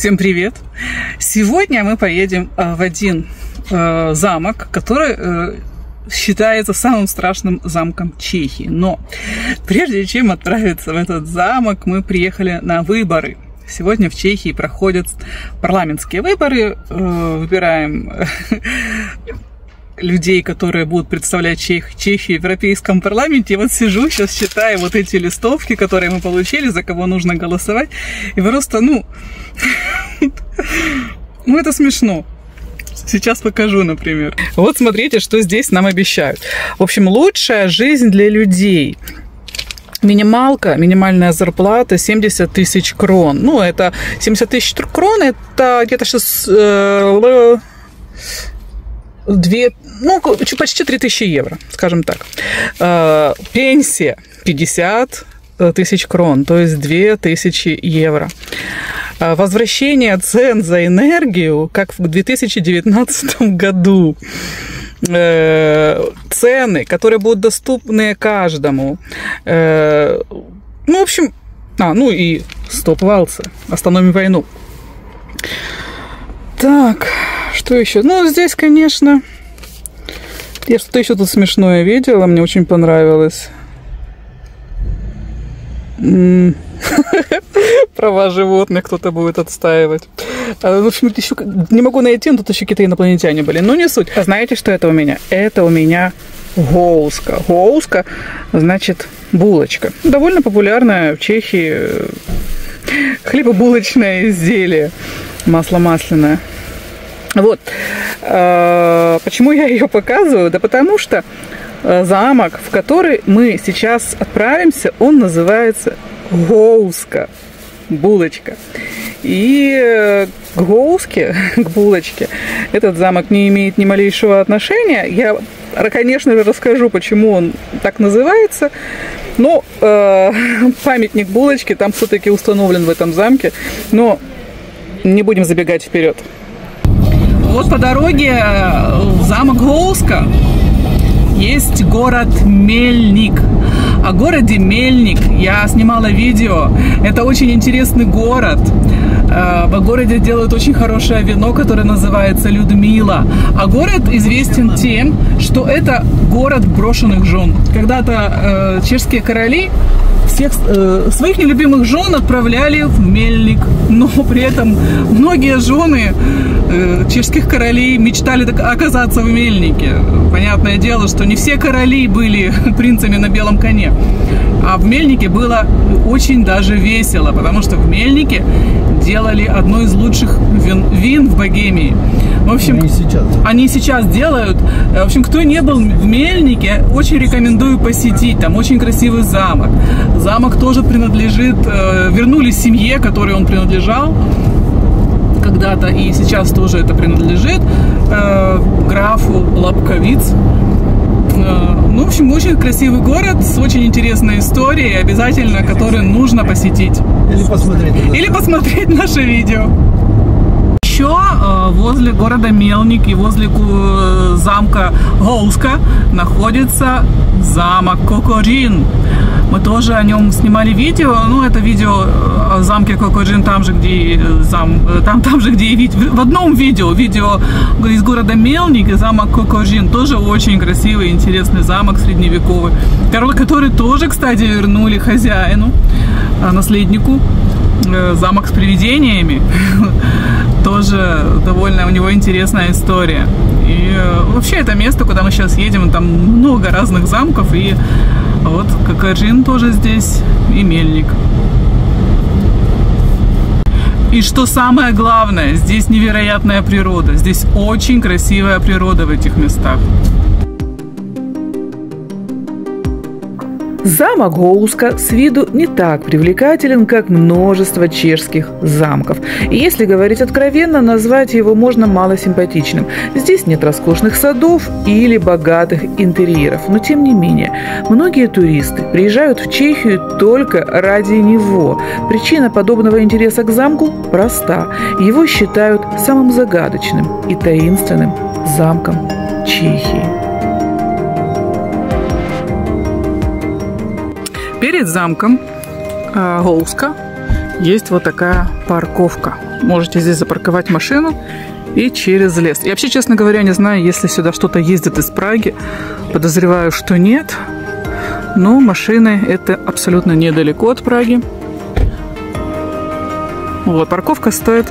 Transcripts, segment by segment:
Всем привет! Сегодня мы поедем в один замок, который считается самым страшным замком Чехии. Но прежде чем отправиться в этот замок, мы приехали на выборы. Сегодня в Чехии проходят парламентские выборы. Выбираем людей, которые будут представлять Чехию в Европейском парламенте. И вот сижу, сейчас читаю вот эти листовки, которые мы получили, за кого нужно голосовать. И просто, это смешно. Сейчас покажу, например. Вот смотрите, что здесь нам обещают. В общем, лучшая жизнь для людей. Минимальная зарплата 70 тысяч крон. Это 70 тысяч крон, это где-то почти 3000 евро, скажем так. Пенсия 50 тысяч крон, то есть 2000 евро. Возвращение цен за энергию, как в 2019 году. Цены, которые будут доступны каждому. И стоп валса. Остановим войну. Так, что еще? Здесь, конечно, я что-то еще тут смешное видела, мне очень понравилось. Права животных кто-то будет отстаивать. В общем, еще не могу найти, но тут еще какие-то инопланетяне были. Но не суть. А знаете, что это у меня? Это у меня гоуска. Гоуска, значит, булочка. Довольно популярная в Чехии хлебобулочное изделие. Масло масляное. Вот. Почему я ее показываю? Да потому что замок, в который мы сейчас отправимся, он называется гоуска. Булочка. И к гоуске, к булочке, этот замок не имеет ни малейшего отношения. Я, конечно же, расскажу, почему он так называется. Но памятник булочки там все-таки установлен в этом замке. Но не будем забегать вперед. Вот по дороге в замок Гоуска есть город Мельник. О городе Мельник я снимала видео. Это очень интересный город. В городе делают очень хорошее вино, которое называется Людмила. А город известен тем, что это город брошенных жен. Когда-то чешские короли всех своих нелюбимых жен отправляли в Мельник. Но при этом многие жены чешских королей мечтали оказаться в Мельнике. Понятное дело, что не все короли были принцами на белом коне. А в Мельнике было очень даже весело, потому что в Мельнике делали одно из лучших вин в Богемии. В общем, они сейчас делают. В общем, кто не был в Мельнике, очень рекомендую посетить. Там очень красивый замок. Замок тоже принадлежит, вернули семье, которой он принадлежал когда-то, и сейчас тоже это принадлежит графу Лапковиц. В общем, очень красивый город с очень интересной историей, обязательно, который нужно посетить. Или посмотреть наше видео. Еще возле города Мельник и возле замка Гоуска находится замок Кокорин. Мы тоже о нем снимали видео. Это видео о замке Кокорин, там же, где в одном видео из города Мельник и замок Кокорин. Тоже очень красивый, интересный замок средневековый, который тоже, кстати, вернули хозяину, наследнику. Замок с привидениями. Тоже довольно у него интересная история. И вообще это место, куда мы сейчас едем, там много разных замков. И вот Кокорин тоже здесь, и Мельник. И что самое главное, здесь невероятная природа. Здесь очень красивая природа в этих местах. Замок Гоуска с виду не так привлекателен, как множество чешских замков. И если говорить откровенно, назвать его можно малосимпатичным. Здесь нет роскошных садов или богатых интерьеров. Но тем не менее, многие туристы приезжают в Чехию только ради него. Причина подобного интереса к замку проста. Его считают самым загадочным и таинственным замком Чехии. Перед замком Гоуска есть вот такая парковка. Можете здесь запарковать машину и через лес. Я вообще, честно говоря, не знаю, если сюда что-то ездит из Праги. Подозреваю, что нет. Но машины это абсолютно недалеко от Праги. Вот, парковка стоит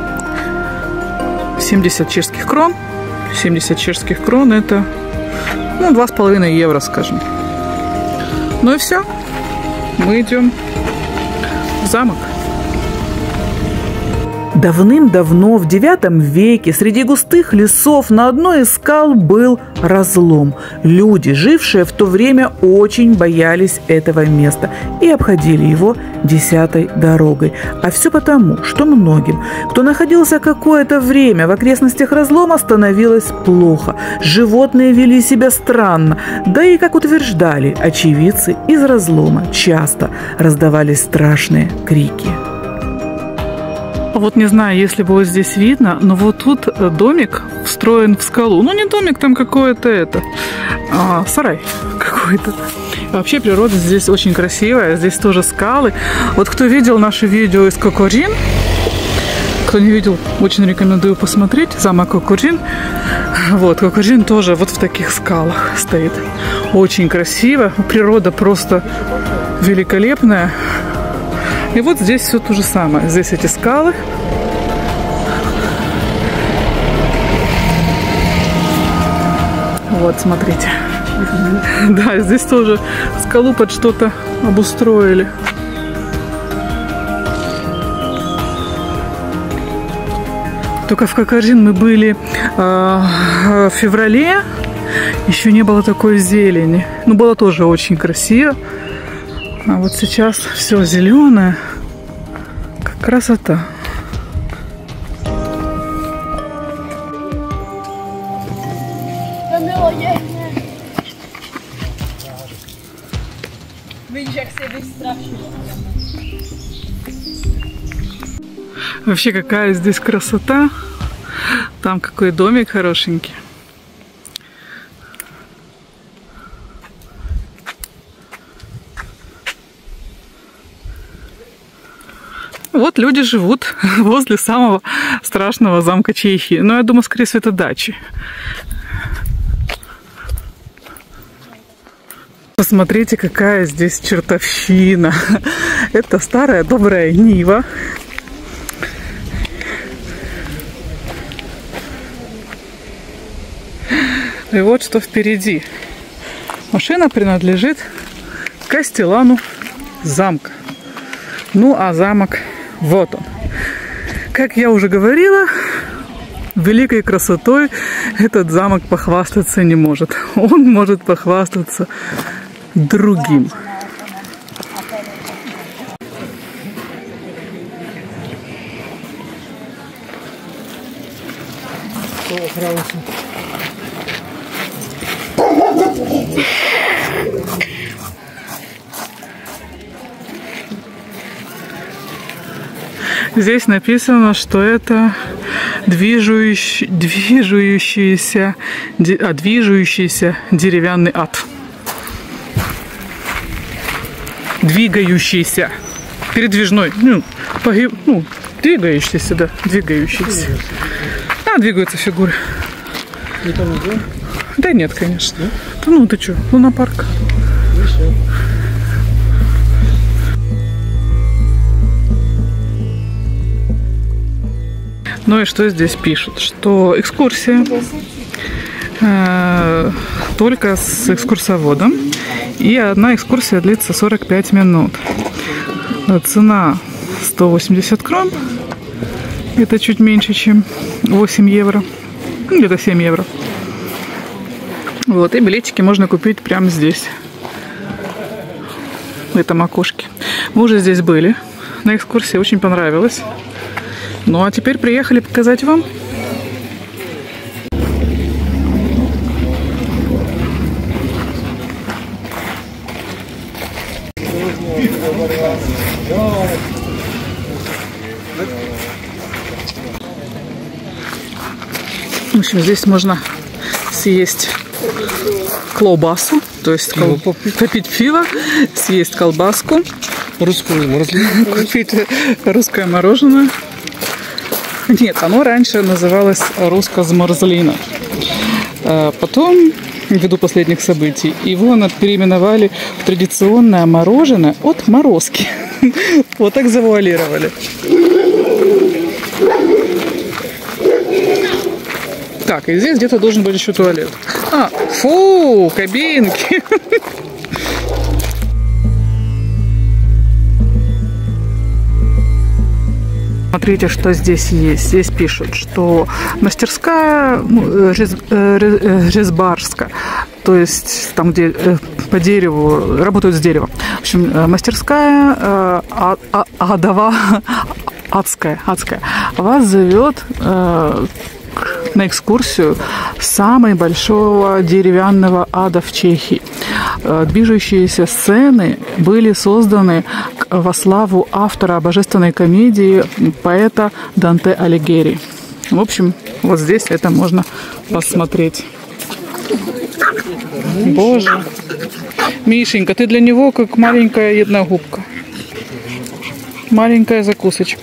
70 чешских крон. 70 чешских крон это, ну, 2,5 евро, скажем. Ну и все. Мы идем в замок. Давным-давно, в IX веке, среди густых лесов на одной из скал был разлом. Люди, жившие в то время, очень боялись этого места и обходили его 10-й дорогой. А все потому, что многим, кто находился какое-то время в окрестностях разлома, становилось плохо. Животные вели себя странно, да и, как утверждали очевидцы, из разлома часто раздавались страшные крики. Вот не знаю, если бы вот здесь видно, но вот тут домик встроен в скалу. Ну, не домик, там какое-то сарай какой-то. Вообще природа здесь очень красивая, здесь тоже скалы. Вот кто видел наши видео из Кокорин, кто не видел, очень рекомендую посмотреть. Замок Кокорин. Вот, Кокорин тоже вот в таких скалах стоит. Очень красиво, природа просто великолепная. И вот здесь все то же самое. Здесь эти скалы. Вот, смотрите. Да, здесь тоже скалу под что-то обустроили. Только в Кокорин мы были в феврале. Еще не было такой зелени. Но было тоже очень красиво. А вот сейчас все зеленое, как красота. Вообще какая здесь красота. Там какой домик хорошенький. Вот люди живут возле самого страшного замка Чехии. Но я думаю, скорее всего, это дачи. Посмотрите, какая здесь чертовщина. Это старая добрая Нива. И вот что впереди. Машина принадлежит Кастеллану замка. Ну, а замок вот он. Как я уже говорила, великой красотой этот замок похвастаться не может. Он может похвастаться другим. Здесь написано, что это движущийся деревянный ад. Двигающийся. Передвижной. Двигающийся, да. Двигающийся. А, двигаются фигуры. Да нет, конечно. Ну ты что, лунопарк. Ну и что здесь пишут? Что экскурсия только с экскурсоводом. И одна экскурсия длится 45 минут. Цена 180 крон. Это чуть меньше, чем 8 евро. Где-то 7 евро. Вот, и билетики можно купить прямо здесь. В этом окошке. Мы уже здесь были. На экскурсии очень понравилось. Ну, а теперь приехали показать вам. В общем, здесь можно съесть колбасу, то есть попить пиво, съесть колбаску русскую морозлину. Купить русское мороженое. Нет, оно раньше называлось русско-зморзлина. Потом, ввиду последних событий, его переименовали в традиционное мороженое от морозки. Вот так завуалировали. Так, и здесь где-то должен быть еще туалет. Фу, кабинки. Смотрите, что здесь есть. Здесь пишут, что мастерская резбарская, то есть там, где по дереву, работают с деревом. В общем, мастерская адская. Вас зовет на экскурсию самой большого деревянного ада в Чехии. Движущиеся сцены были созданы во славу автора божественной комедии, поэта Данте Алигьери. В общем, вот здесь это можно посмотреть. Боже. Мишенька, ты для него как маленькая едногубка. Маленькая закусочка.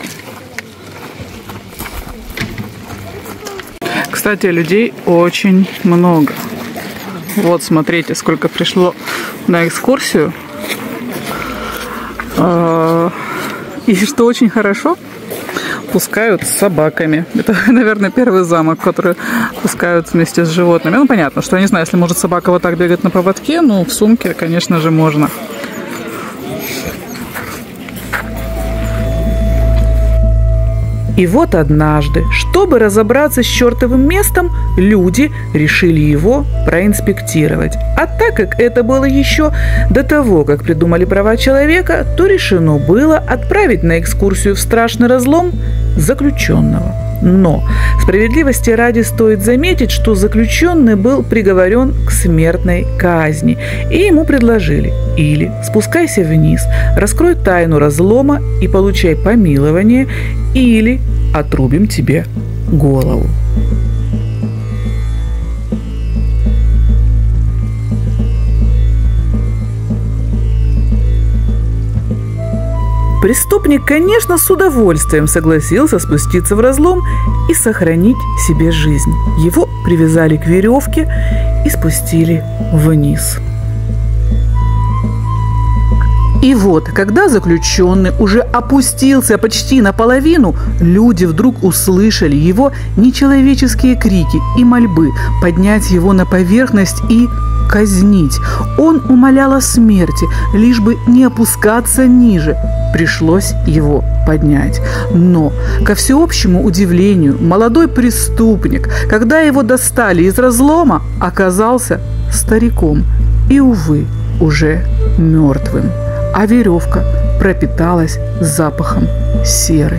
Кстати, людей очень много. Вот, смотрите, сколько пришло на экскурсию. И что очень хорошо, пускают с собаками. Это, наверное, первый замок, который пускают вместе с животными. Ну, понятно, что я не знаю, если может собака вот так бегать на поводке, но в сумке, конечно же, можно. И вот однажды, чтобы разобраться с чертовым местом, люди решили его проинспектировать. А так как это было еще до того, как придумали права человека, то решено было отправить на экскурсию в страшный разлом заключенного. Но справедливости ради стоит заметить, что заключенный был приговорен к смертной казни, и ему предложили: или спускайся вниз, раскрой тайну разлома и получай помилование, или отрубим тебе голову. Преступник, конечно, с удовольствием согласился спуститься в разлом и сохранить себе жизнь. Его привязали к веревке и спустили вниз. И вот, когда заключенный уже опустился почти наполовину, люди вдруг услышали его нечеловеческие крики и мольбы поднять его на поверхность и казнить. Он умолял о смерти, лишь бы не опускаться ниже. Пришлось его поднять. Но, ко всеобщему удивлению, молодой преступник, когда его достали из разлома, оказался стариком и, увы, уже мертвым. А веревка пропиталась запахом серы.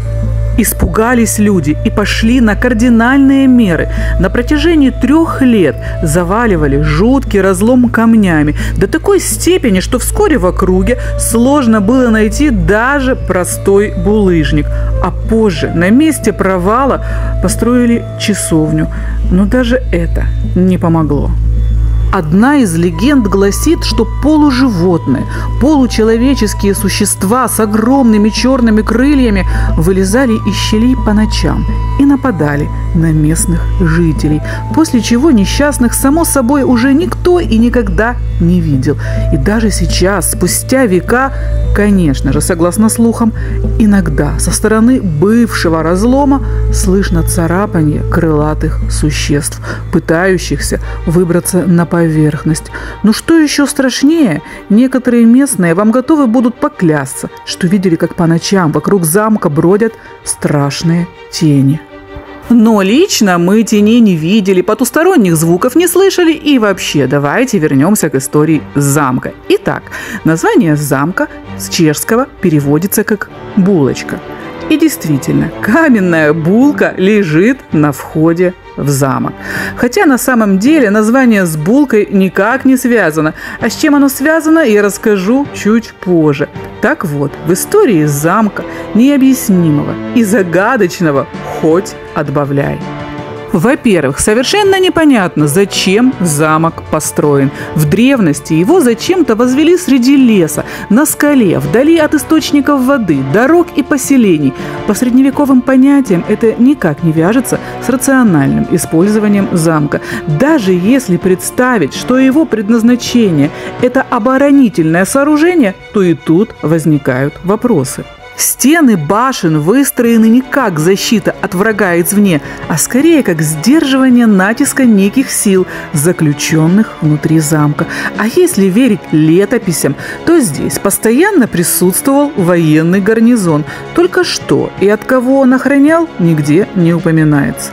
Испугались люди и пошли на кардинальные меры. На протяжении 3 лет заваливали жуткий разлом камнями до такой степени, что вскоре в округе сложно было найти даже простой булыжник. А позже на месте провала построили часовню. Но даже это не помогло. Одна из легенд гласит, что полуживотные, получеловеческие существа с огромными черными крыльями вылезали из щелей по ночам и нападали на местных жителей, после чего несчастных, само собой, уже никто и никогда не видел. И даже сейчас, спустя века, конечно же, согласно слухам, иногда со стороны бывшего разлома слышно царапанье крылатых существ, пытающихся выбраться на поверхность. Но что еще страшнее, некоторые местные вам готовы будут поклясться, что видели, как по ночам вокруг замка бродят страшные тени. Но лично мы теней не видели, потусторонних звуков не слышали, и вообще давайте вернемся к истории замка. Итак, название замка с чешского переводится как «булочка». И действительно, каменная булка лежит на входе в замок. Хотя на самом деле название с булкой никак не связано. А с чем оно связано, я расскажу чуть позже. Так вот, в истории замка необъяснимого и загадочного хоть отбавляй. Во-первых, совершенно непонятно, зачем замок построен. В древности его зачем-то возвели среди леса, на скале, вдали от источников воды, дорог и поселений. По средневековым понятиям это никак не вяжется с рациональным использованием замка. Даже если представить, что его предназначение – это оборонительное сооружение, то и тут возникают вопросы. Стены башен выстроены не как защита от врага извне, а скорее как сдерживание натиска неких сил, заключенных внутри замка. А если верить летописям, то здесь постоянно присутствовал военный гарнизон. Только что и от кого он охранял, нигде не упоминается.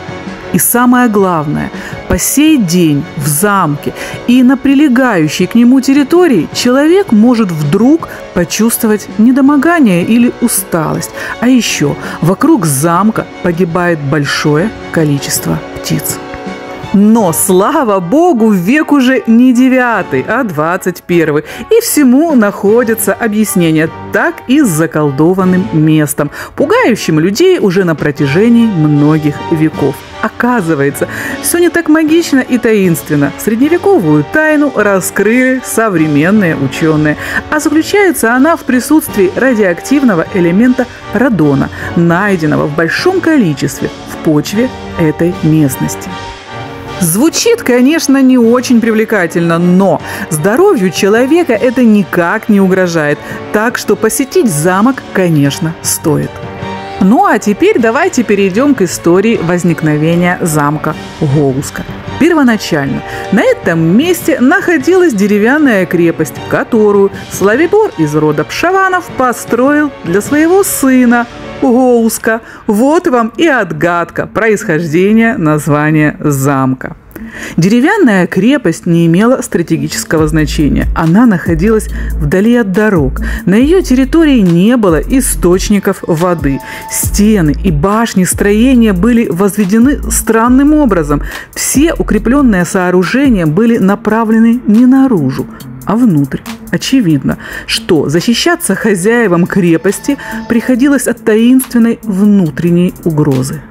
И самое главное, по сей день в замке и на прилегающей к нему территории человек может вдруг почувствовать недомогание или усталость. А еще вокруг замка погибает большое количество птиц. Но, слава богу, век уже не 9, а 21. И всему находятся объяснения, так и с заколдованным местом, пугающим людей уже на протяжении многих веков. Оказывается, все не так магично и таинственно. Средневековую тайну раскрыли современные ученые. А заключается она в присутствии радиоактивного элемента радона, найденного в большом количестве в почве этой местности. Звучит, конечно, не очень привлекательно, но здоровью человека это никак не угрожает. Так что посетить замок, конечно, стоит. Ну а теперь давайте перейдем к истории возникновения замка Гоуска. Первоначально на этом месте находилась деревянная крепость, которую Славибор из рода Пшаванов построил для своего сына Гоуска. Вот вам и отгадка происхождения названия замка. Деревянная крепость не имела стратегического значения. Она находилась вдали от дорог. На ее территории не было источников воды. Стены и башни строения были возведены странным образом. Все укрепленные сооружения были направлены не наружу, а внутрь. Очевидно, что защищаться хозяевам крепости приходилось от таинственной внутренней угрозы.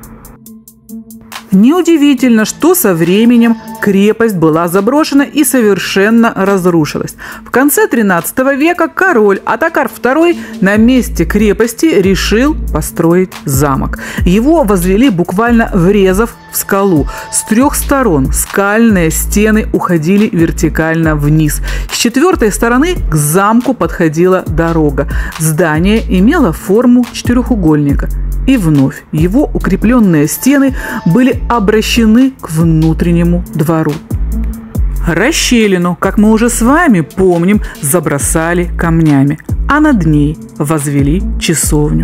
Неудивительно, что со временем крепость была заброшена и совершенно разрушилась. В конце XIII века король Отакар II на месте крепости решил построить замок. Его возвели, буквально врезав в скалу. С 3 сторон скальные стены уходили вертикально вниз. С 4 стороны к замку подходила дорога. Здание имело форму четырехугольника. И вновь его укрепленные стены были обращены к внутреннему двору. Расщелину, как мы уже с вами помним, забросали камнями, а над ней возвели часовню.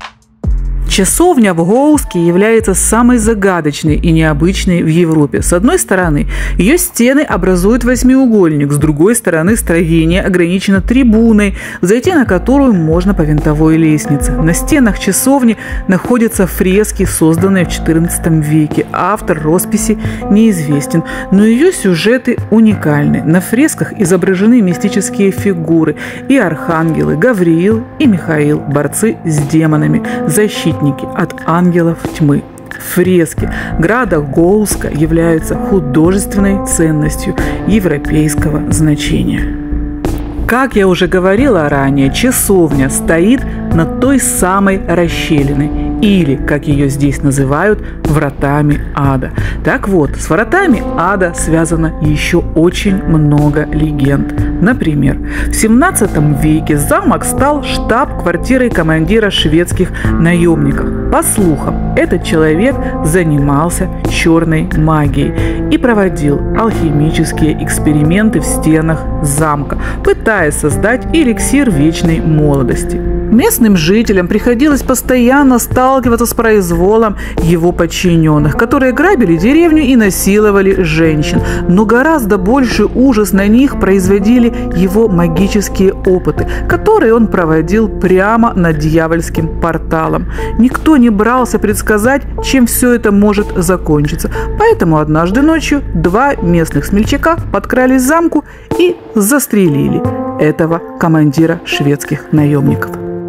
Часовня в Гоуске является самой загадочной и необычной в Европе. С одной стороны, ее стены образуют восьмиугольник, с другой стороны, строение ограничено трибуной, зайти на которую можно по винтовой лестнице. На стенах часовни находятся фрески, созданные в XIV веке. Автор росписи неизвестен, но ее сюжеты уникальны. На фресках изображены мистические фигуры и архангелы Гавриил и Михаил, борцы с демонами, защитники от ангелов тьмы. Фрески града Гоуска являются художественной ценностью европейского значения. Как я уже говорила ранее, часовня стоит над той самой расщелиной, или, как ее здесь называют, вратами ада. Так вот, с вратами ада связано еще очень много легенд. Например, в 17 веке замок стал штаб-квартирой командира шведских наемников. По слухам, этот человек занимался черной магией и проводил алхимические эксперименты в стенах замка, пытаясь создать эликсир вечной молодости. Местным жителям приходилось постоянно сталкиваться с произволом его подчиненных, которые грабили деревню и насиловали женщин. Но гораздо больше ужас на них производили его магические опыты, которые он проводил прямо над дьявольским порталом. Никто не брался предсказать, чем все это может закончиться. Поэтому однажды ночью 2 местных смельчака подкрались к замку и застрелили этого командира шведских наемников.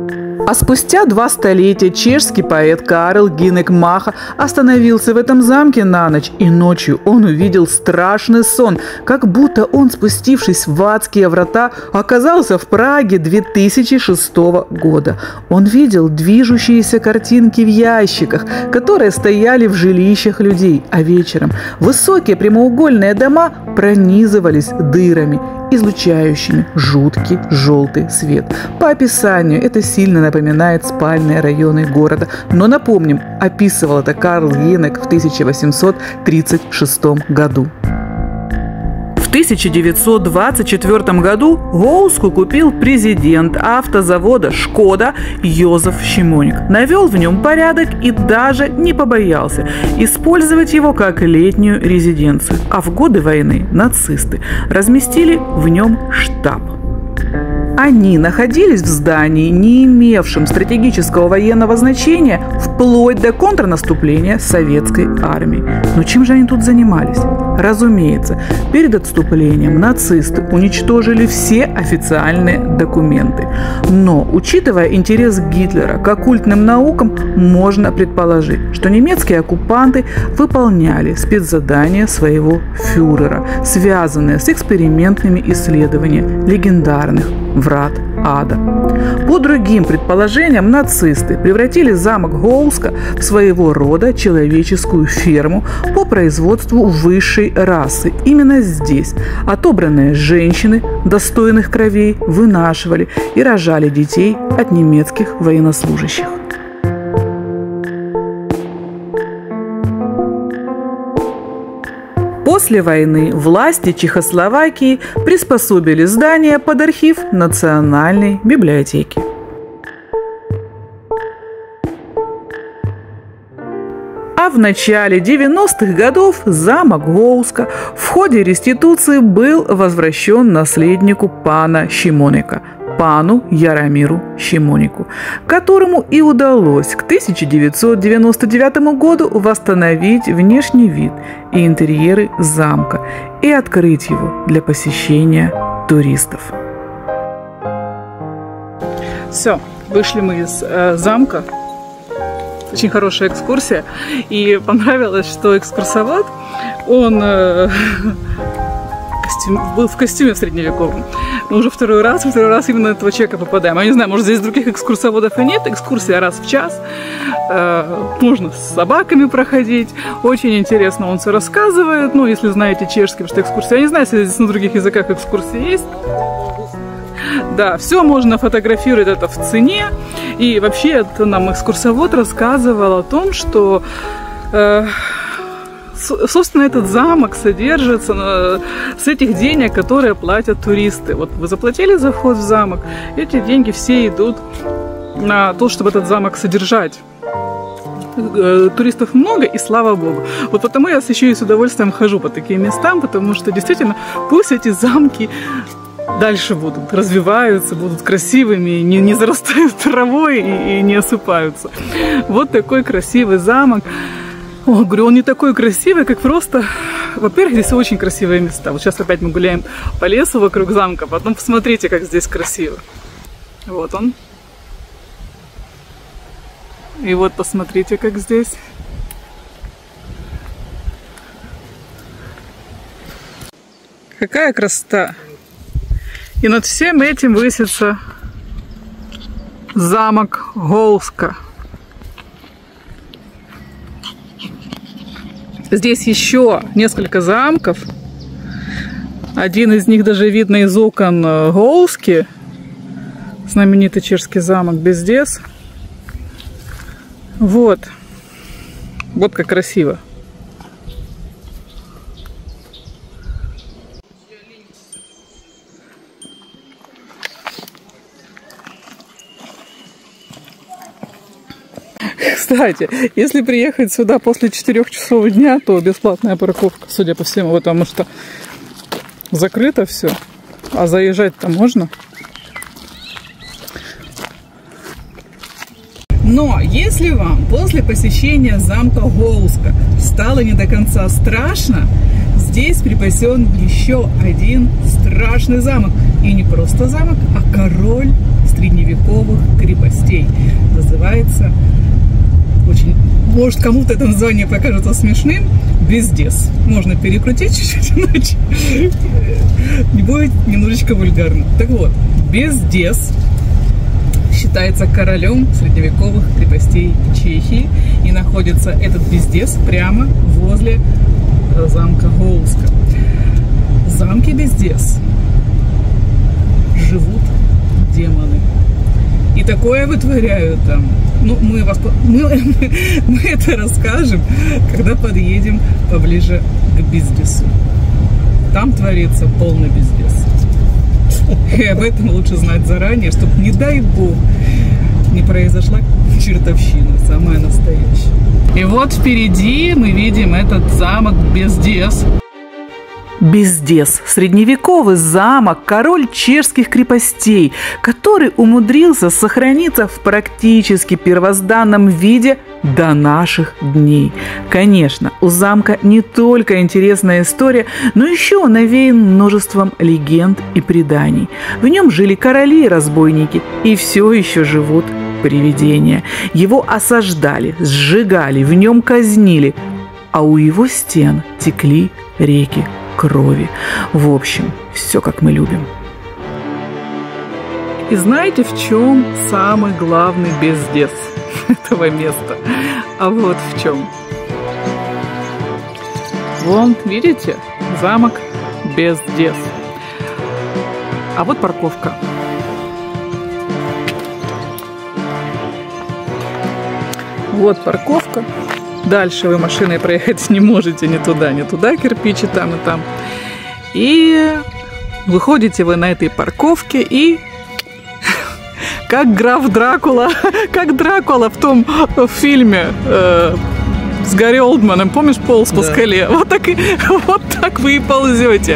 А спустя 2 столетия чешский поэт Карл Гинек Маха остановился в этом замке на ночь, и ночью он увидел страшный сон, как будто он, спустившись в адские врата, оказался в Праге 2006 года. Он видел движущиеся картинки в ящиках, которые стояли в жилищах людей, а вечером высокие прямоугольные дома пронизывались дырами, излучающими жуткий желтый свет. По описанию это сильно напоминает спальные районы города. Но напомним, описывал это Карл Гинек в 1836 году. В 1924 году Гоуску купил президент автозавода «Шкода» Йозеф Шимоник. Навел в нем порядок и даже не побоялся использовать его как летнюю резиденцию. А в годы войны нацисты разместили в нем штаб. Они находились в здании, не имевшем стратегического военного значения, вплоть до контрнаступления советской армии. Но чем же они тут занимались? Разумеется, перед отступлением нацисты уничтожили все официальные документы. Но, учитывая интерес Гитлера к оккультным наукам, можно предположить, что немецкие оккупанты выполняли спецзадания своего фюрера, связанные с экспериментными исследованиями легендарных врат ада. По другим предположениям, нацисты превратили замок Гоуска в своего рода человеческую ферму по производству высшей расы. Именно здесь отобранные женщины достойных кровей вынашивали и рожали детей от немецких военнослужащих. После войны власти Чехословакии приспособили здание под архив Национальной библиотеки. А в начале 90-х годов замок Гоуска в ходе реституции был возвращен наследнику пана Шимоника, пану Яромиру Шимонику, которому и удалось к 1999 году восстановить внешний вид и интерьеры замка и открыть его для посещения туристов. Все, вышли мы из замка. Очень хорошая экскурсия. И понравилось, что экскурсовод, он был в костюме средневековом. Мы уже второй раз именно на этого человека попадаем. Я не знаю, может, здесь других экскурсоводов и нет. Экскурсия раз в час. Можно с собаками проходить. Очень интересно он все рассказывает. Ну, если знаете чешский, потому что экскурсия... Я не знаю, если здесь на других языках экскурсии есть. Да, все можно фотографировать, это в цене. И вообще нам экскурсовод рассказывал о том, что... собственно, этот замок содержится с этих денег, которые платят туристы. Вот вы заплатили за вход в замок, эти деньги все идут на то, чтобы этот замок содержать. Туристов много, и слава богу. Вот потому я еще и с удовольствием хожу по таким местам, потому что действительно пусть эти замки дальше будут, развиваются, будут красивыми, не зарастают травой и не осыпаются. Вот такой красивый замок. О, говорю, он не такой красивый, как просто... Во-первых, здесь очень красивые места. Вот сейчас опять мы гуляем по лесу вокруг замка, потом посмотрите, как здесь красиво. Вот он. И вот посмотрите, как здесь. Какая красота! И над всем этим высится замок Гоуска. Здесь еще несколько замков. Один из них даже видно из окон Гоуски. Знаменитый чешский замок Бездес. Вот. Вот как красиво. Кстати, если приехать сюда после 4 часов дня, то бесплатная парковка, судя по всему, потому что закрыто все, а заезжать-то можно. Но если вам после посещения замка Гоуска стало не до конца страшно, здесь припасен еще один страшный замок. И не просто замок, а король средневековых крепостей. Называется очень, может, кому-то это название покажется смешным, Бездес. Можно перекрутить чуть-чуть, иначе не будет немножечко вульгарно. Так вот, Бездес считается королем средневековых крепостей Чехии, и находится этот Бездес прямо возле замка Гоуска. В замке Бездес живут демоны. И такое вытворяют там. Ну, мы это расскажем, когда подъедем поближе к Бездесу. Там творится полный бездес. И об этом лучше знать заранее, чтобы, не дай бог, не произошла чертовщина, самая настоящая. И вот впереди мы видим этот замок Бездес. Бездес – средневековый замок, король чешских крепостей, который умудрился сохраниться в практически первозданном виде до наших дней. Конечно, у замка не только интересная история, но еще он навеян множеством легенд и преданий. В нем жили короли и разбойники, и все еще живут привидения. Его осаждали, сжигали, в нем казнили, а у его стен текли реки крови. В общем, все как мы любим. И знаете, в чем самый главный бездес этого места? А вот в чем. Вон, видите? Замок Бездес. А вот парковка. Вот парковка. Дальше вы машиной проехать не можете, ни туда, кирпичи там и там. И выходите вы на этой парковке и как граф Дракула, как Дракула в том фильме с Гарри Олдманом, помнишь, полз по скале? Вот так вы и ползете.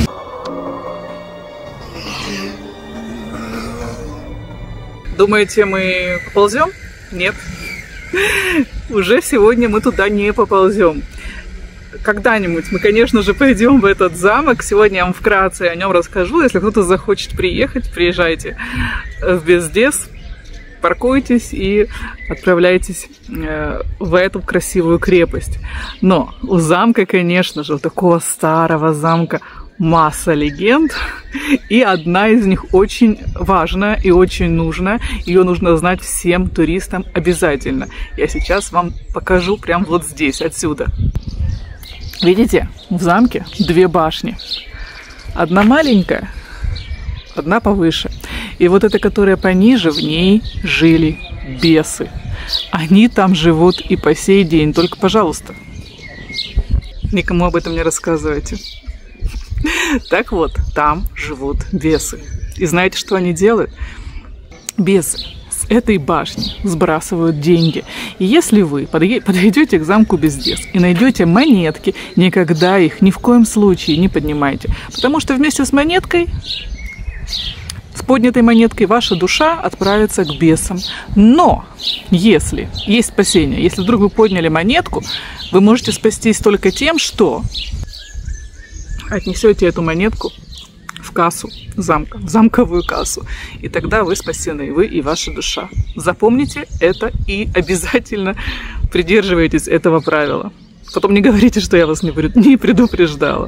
Думаете, мы поползем? Нет. Уже сегодня мы туда не поползем. Когда-нибудь мы, конечно же, пойдем в этот замок. Сегодня я вам вкратце о нем расскажу. Если кто-то захочет приехать, приезжайте в Бездес, паркуйтесь и отправляйтесь в эту красивую крепость. Но у замка, конечно же, у такого старого замка масса легенд, и одна из них очень важная и очень нужная. Ее нужно знать всем туристам обязательно. Я сейчас вам покажу прямо вот здесь, отсюда. Видите, в замке две башни. Одна маленькая, одна повыше. И вот эта, которая пониже, в ней жили бесы. Они там живут и по сей день. Только, пожалуйста, никому об этом не рассказывайте. Так вот, там живут бесы. И знаете, что они делают? Бесы с этой башни сбрасывают деньги. И если вы подойдете к замку Бездес и найдете монетки, никогда их ни в коем случае не поднимайте. Потому что вместе с монеткой, с поднятой монеткой, ваша душа отправится к бесам. Но если есть спасение, если вдруг вы подняли монетку, вы можете спастись только тем, что отнесете эту монетку в кассу замка, в замковую кассу. И тогда вы спасены, вы и ваша душа. Запомните это и обязательно придерживайтесь этого правила. Потом не говорите, что я вас не предупреждала.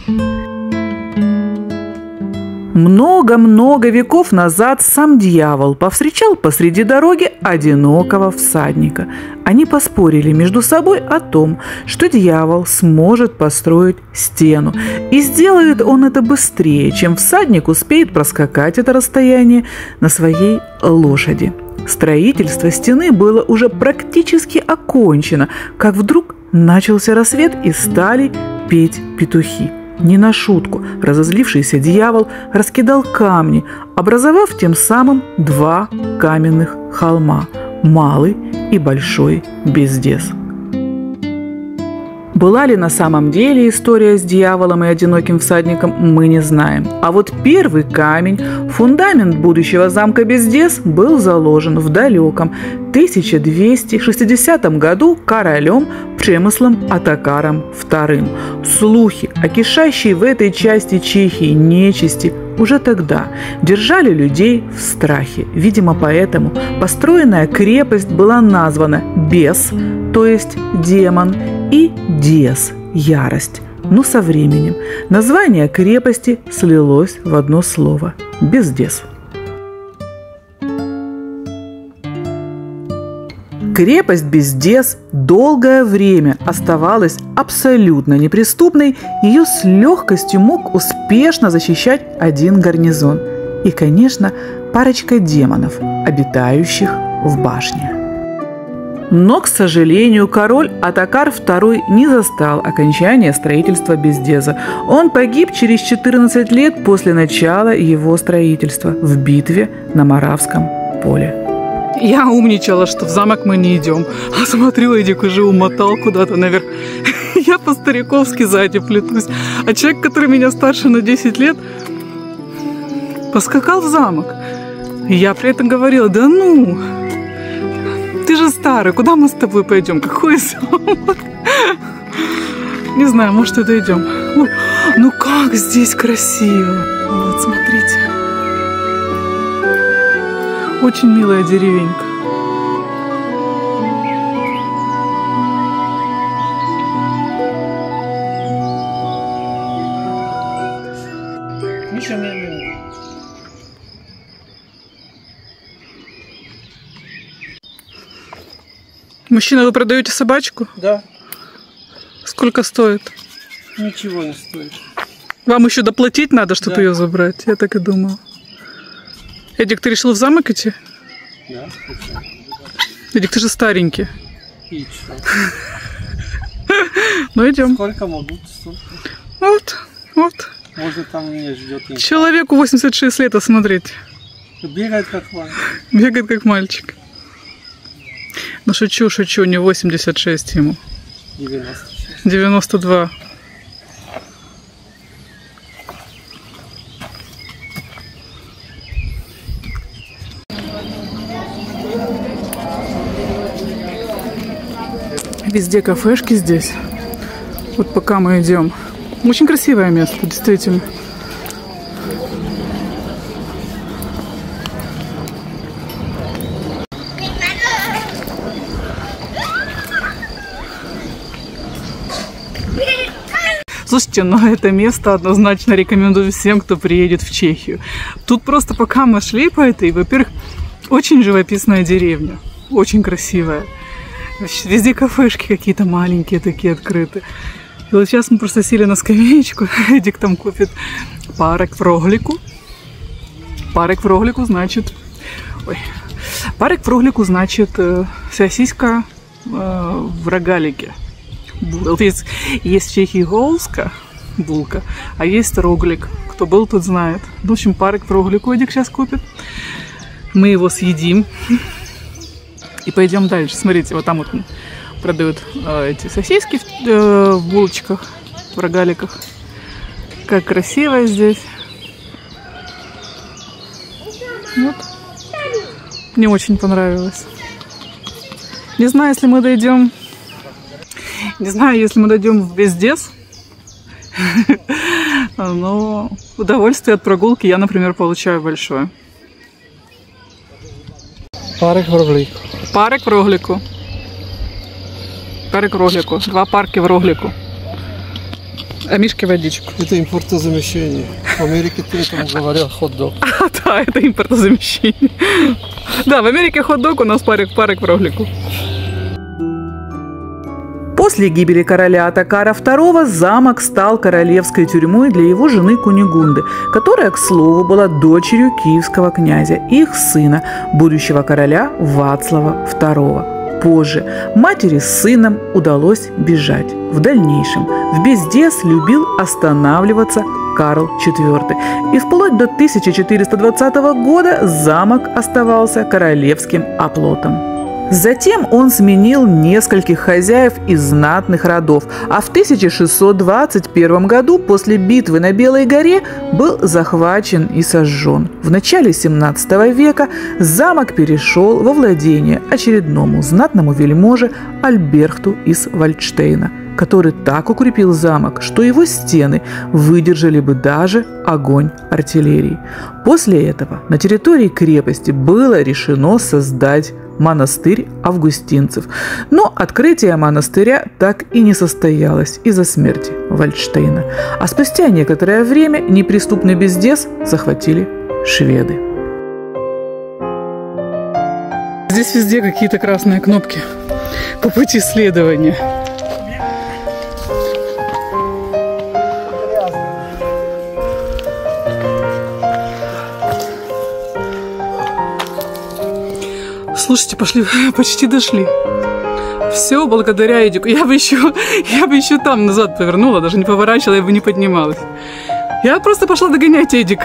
Много-много веков назад сам дьявол повстречал посреди дороги одинокого всадника. Они поспорили между собой о том, что дьявол сможет построить стену. И сделает он это быстрее, чем всадник успеет проскакать это расстояние на своей лошади. Строительство стены было уже практически окончено, как вдруг начался рассвет и стали петь петухи. Не на шутку разозлившийся дьявол раскидал камни, образовав тем самым два каменных холма – Малый и Большой Бездес. Была ли на самом деле история с дьяволом и одиноким всадником, мы не знаем. А вот первый камень, фундамент будущего замка Бездес, был заложен в далеком 1260 году королем Премыслом Отокаром II. Слухи о кишащей в этой части Чехии нечисти уже тогда держали людей в страхе. Видимо, поэтому построенная крепость была названа «бес», то есть демон, и «диес» – ярость. Но со временем название крепости слилось в одно слово – «бездес». Крепость Бездес долгое время оставалась абсолютно неприступной, ее с легкостью мог успешно защищать один гарнизон и, конечно, парочка демонов, обитающих в башне. Но, к сожалению, король Оттокар II не застал окончания строительства Бездеза. Он погиб через 14 лет после начала его строительства в битве на Моравском поле. Я умничала, что в замок мы не идем. А смотрю, Эдик уже умотал куда-то наверх. Я по-стариковски сзади плетусь. А человек, который меня старше на 10 лет, поскакал в замок. И я при этом говорила: да ну, ты же старый, куда мы с тобой пойдем? Какой замок? Не знаю, может, и дойдем. Ой, ну как здесь красиво. Вот, смотрите. Очень милая деревенька. Мужчина, вы продаете собачку? Да. Сколько стоит? Ничего не стоит. Вам еще доплатить надо, чтобы Да. ее забрать? Я так и думала. Эдик, ты решил в замок идти? Да. Эдик, ты же старенький. И что? Ну, идем. Сколько могут, столько. Вот, вот. Может, там меня ждет. Человеку 86 лет, а смотрите. Бегает как мальчик. Бегает как мальчик. Ну, шучу, не 86 ему. 96. 92. Везде кафешки здесь. Вот пока мы идем. Очень красивое место, действительно. Слушайте, но это место однозначно рекомендую всем, кто приедет в Чехию. Тут просто пока мы шли по этой, во-первых, очень живописная деревня. Очень красивая. Везде кафешки какие-то маленькие такие открыты. И вот сейчас мы просто сели на скамеечку. Эдик там купит парек в роглику. Парек в роглику значит... Ой. Парек в роглику значит сосиска в рогалике. Вот есть в Чехии голска, булка, а есть роглик. Кто был, тот знает. В общем, парек в роглику Эдик сейчас купит. Мы его съедим. И пойдем дальше. Смотрите, вот там вот продают эти сосиски в булочках, в рогаликах. Как красиво здесь. Вот. Мне очень понравилось. Не знаю, если мы дойдем... Не знаю, если мы дойдем в Бездес. Но удовольствие от прогулки я, например, получаю большое. Парк в роглику. Парк в роглику. Парк в роглику. 2 парки в роглику. А Мишке водичку. Это импортозамещение. В Америке ты этому говорил хот-дог. Да, это импортозамещение. Да, в Америке хот-дог, у нас парк в роглику. После гибели короля Оттокара II замок стал королевской тюрьмой для его жены Кунигунды, которая, к слову, была дочерью киевского князя и их сына, будущего короля Вацлава II. Позже матери с сыном удалось бежать. В дальнейшем в Бездес любил останавливаться Карл IV, и вплоть до 1420 года замок оставался королевским оплотом. Затем он сменил нескольких хозяев из знатных родов, а в 1621 году после битвы на Белой горе был захвачен и сожжен. В начале 17 века замок перешел во владение очередному знатному вельможе Альбрехту из Вальдштейна, который так укрепил замок, что его стены выдержали бы даже огонь артиллерии. После этого на территории крепости было решено создать монастырь августинцев, но открытие монастыря так и не состоялось из-за смерти Вальдштейна, а спустя некоторое время неприступный Бездес захватили шведы. Здесь везде какие-то красные кнопки по пути следования. Слушайте, пошли, почти дошли. Все благодаря Эдику. Я бы еще там назад повернула, даже не поворачивала, я бы не поднималась. Я просто пошла догонять Эдика.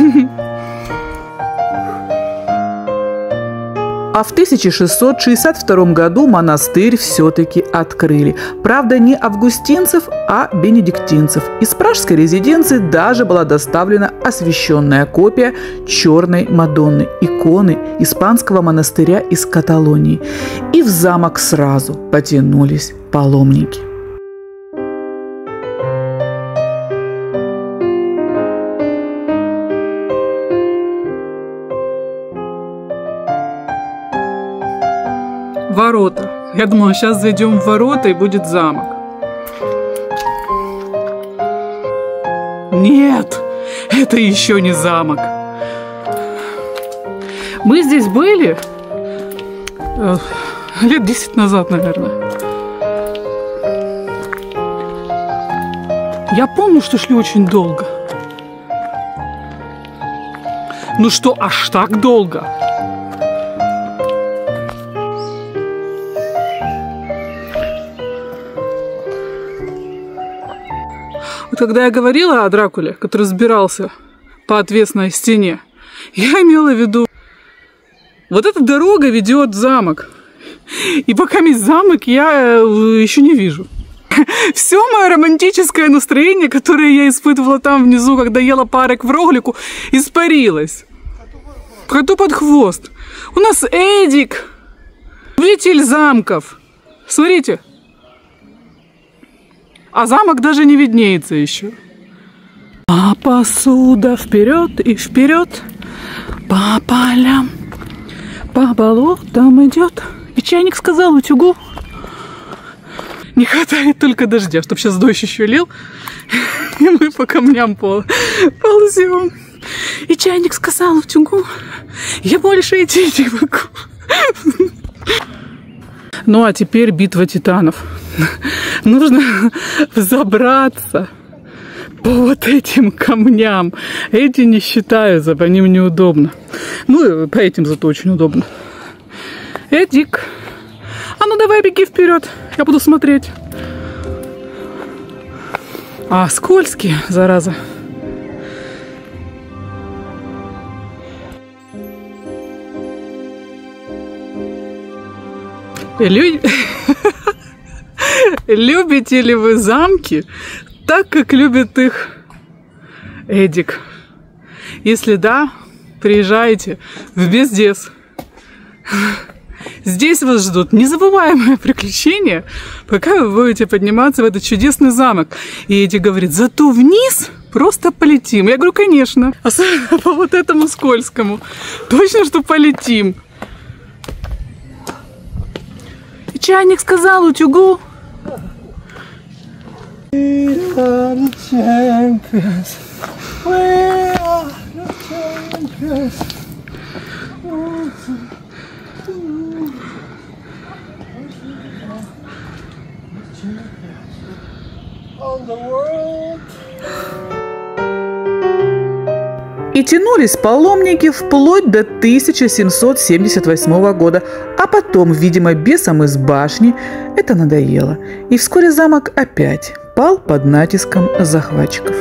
А в 1662 году монастырь все-таки открыли. Правда, не августинцев, а бенедиктинцев. Из пражской резиденции даже была доставлена освященная копия Черной Мадонны, иконы испанского монастыря из Каталонии. И в замок сразу потянулись паломники. Ворота. Я думала, сейчас зайдем в ворота и будет замок. Нет, это еще не замок. Мы здесь были лет 10 назад, наверное. Я помню, что шли очень долго. Ну что, аж так долго? Когда я говорила о Дракуле, который взбирался по отвесной стене, я имела в виду, вот эта дорога ведет в замок. И пока есть замок, я еще не вижу. Все мое романтическое настроение, которое я испытывала там внизу, когда ела парик в Роглику, испарилось. Коту под хвост. У нас Эдик, повелитель замков. Смотрите. А замок даже не виднеется еще. А посуда вперед и вперед, по полям, по болотам идет. И чайник сказал утюгу. Не хватает только дождя, чтобы сейчас дождь еще лил, и мы по камням ползем. И чайник сказал утюгу, я больше идти не могу. Ну а теперь битва титанов. Нужно взобраться по вот этим камням. Эти не считаются, по ним неудобно. Ну, по этим зато очень удобно. Эдик, а ну давай беги вперед, я буду смотреть. А, скользкие, зараза. Любите ли вы замки так, как любит их Эдик? Если да, приезжайте в Бездес. Здесь вас ждут незабываемые приключения, пока вы будете подниматься в этот чудесный замок. И Эдик говорит, зато вниз просто полетим. Я говорю, конечно. Особенно по вот этому скользкому. Точно, что полетим. И чайник сказал утюгу. We are the champions. We are the champions. On the world. И тянулись паломники вплоть до 1778 года, а потом, видимо, бесам из башни это надоело, и вскоре замок опять пал под натиском захватчиков.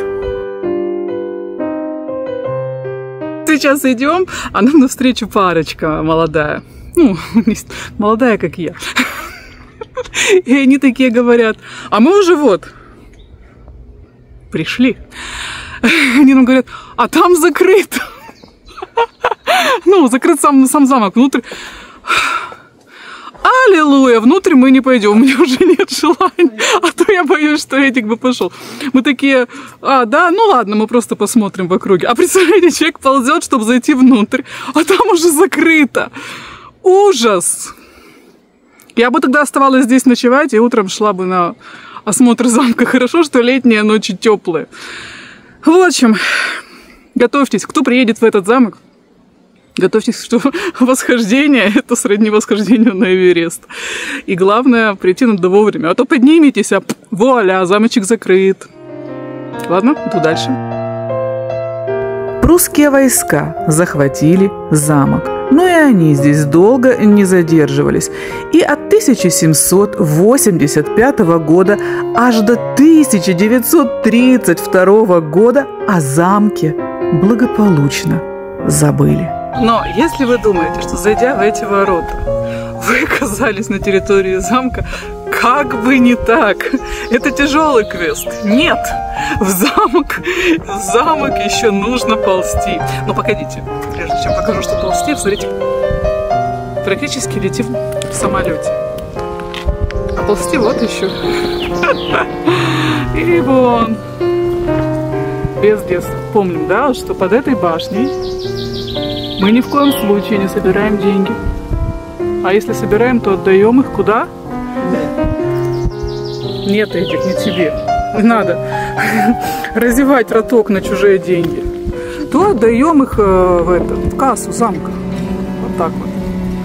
Сейчас идем, а нам навстречу парочка молодая. Ну, молодая, как я. И они такие говорят, а мы уже вот пришли. Они нам говорят, а там закрыт. Ну, закрыт сам замок внутрь. аллилуйя, внутрь мы не пойдем, у меня уже нет желания, а то я боюсь, что Эдик бы пошел. Мы такие, да, ну ладно, мы просто посмотрим в округе. А представляете, человек ползет, чтобы зайти внутрь, а там уже закрыто. Ужас! Я бы тогда оставалась здесь ночевать и утром шла бы на осмотр замка. Хорошо, что летние ночи теплые. В общем, готовьтесь. Кто приедет в этот замок, готовьтесь, что восхождение – это сродни восхождению на Эверест. И главное, прийти надо вовремя. А то подниметесь, а вуаля, замочек закрыт. Ладно, иду дальше. Прусские войска захватили замок. Но и они здесь долго не задерживались. И от 1785 года аж до 1932 года о замке благополучно забыли. Но если вы думаете, что зайдя в эти ворота, вы оказались на территории замка, как бы не так. Это тяжелый квест. Нет, в замок еще нужно ползти. Но погодите, прежде чем покажу, что ползти, смотрите, практически летим в самолете. А ползти вот еще. И вон. Без детства. Помним, да, что под этой башней мы ни в коем случае не собираем деньги. А если собираем, то отдаем их куда? Нет, Эдик, не тебе. Не надо разевать роток на чужие деньги. То отдаем их в кассу замка. Вот так вот.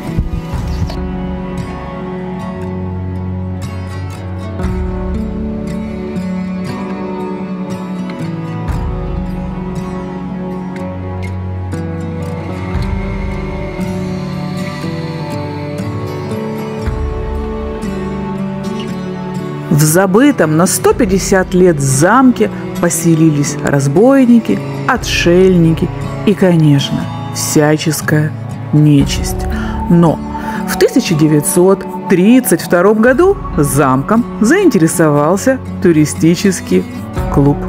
В забытом на 150 лет замке поселились разбойники, отшельники и, конечно, всяческая нечисть. Но в 1932 году замком заинтересовался туристический клуб.